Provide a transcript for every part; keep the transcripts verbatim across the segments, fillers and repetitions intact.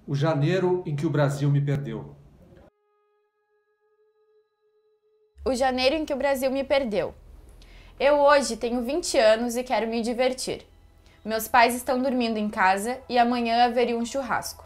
O janeiro em que o Brasil me perdeu. O janeiro em que o Brasil me perdeu. Eu hoje tenho vinte anos e quero me divertir. Meus pais estão dormindo em casa e amanhã haveria um churrasco.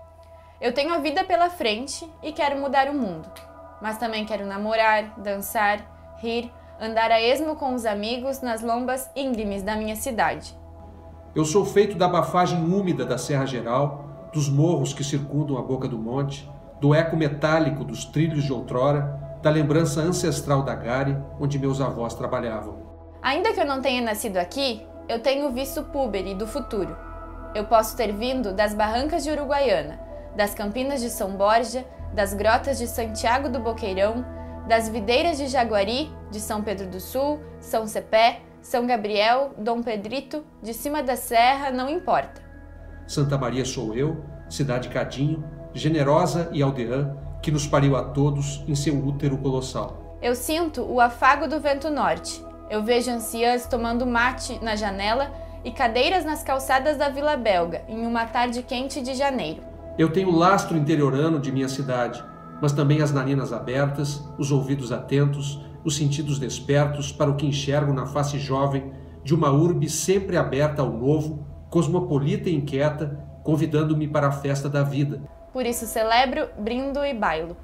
Eu tenho a vida pela frente e quero mudar o mundo. Mas também quero namorar, dançar, rir, andar a esmo com os amigos nas lombas íngremes da minha cidade. Eu sou feito da abafagem úmida da Serra Geral, dos morros que circundam a boca do monte, do eco metálico dos trilhos de outrora, da lembrança ancestral da Gare, onde meus avós trabalhavam. Ainda que eu não tenha nascido aqui, eu tenho visto o púbere do futuro. Eu posso ter vindo das barrancas de Uruguaiana, das campinas de São Borja, das grotas de Santiago do Boqueirão, das videiras de Jaguari, de São Pedro do Sul, São Cepé, São Gabriel, Dom Pedrito, de cima da serra, não importa. Santa Maria sou eu, cidade cadinho, generosa e aldeã, que nos pariu a todos em seu útero colossal. Eu sinto o afago do vento norte. Eu vejo anciãs tomando mate na janela e cadeiras nas calçadas da Vila Belga, em uma tarde quente de janeiro. Eu tenho o lastro interiorano de minha cidade, mas também as narinas abertas, os ouvidos atentos, os sentidos despertos para o que enxergo na face jovem de uma urbe sempre aberta ao novo, cosmopolita e inquieta, convidando-me para a festa da vida. Por isso celebro, brindo e bailo.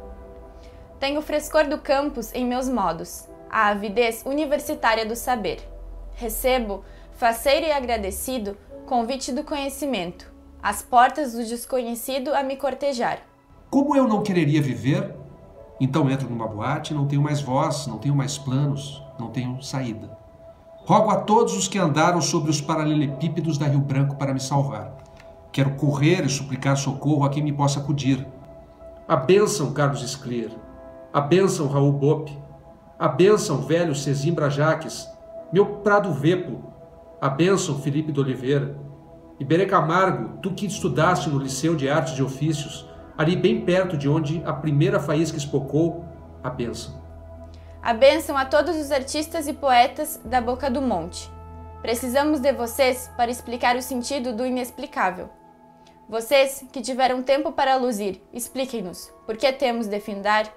Tenho o frescor do campus em meus modos, a avidez universitária do saber. Recebo, faceiro e agradecido, convite do conhecimento, as portas do desconhecido a me cortejar. Como eu não quereria viver? Então entro numa boate, não tenho mais voz, não tenho mais planos, não tenho saída. Rogo a todos os que andaram sobre os paralelepípedos da Rio Branco para me salvar. Quero correr e suplicar socorro a quem me possa acudir. A bênção, Carlos Sclier. A bênção, Raul Bopp. A bênção, velho Sesimbra Jaques. Meu Prado Vepo. A bênção, Felipe de Oliveira. Iberê Camargo, tu que estudaste no Liceu de Artes e Ofícios, ali bem perto de onde a primeira faísca espocou, a bênção. A bênção a todos os artistas e poetas da Boca do Monte. Precisamos de vocês para explicar o sentido do inexplicável. Vocês que tiveram tempo para luzir, expliquem-nos, por que temos de findar?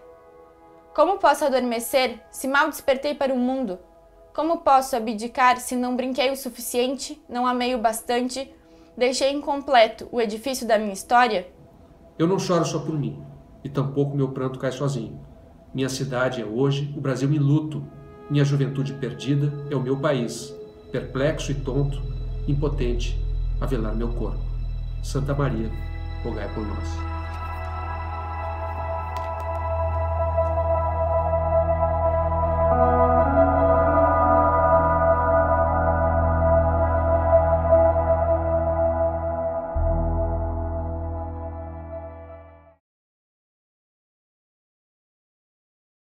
Como posso adormecer se mal despertei para o mundo? Como posso abdicar se não brinquei o suficiente, não amei o bastante, deixei incompleto o edifício da minha história? Eu não choro só por mim, e tampouco meu pranto cai sozinho. Minha cidade é hoje o Brasil em luto, minha juventude perdida é o meu país, perplexo e tonto, impotente, a velar meu corpo. Santa Maria, rogai por nós.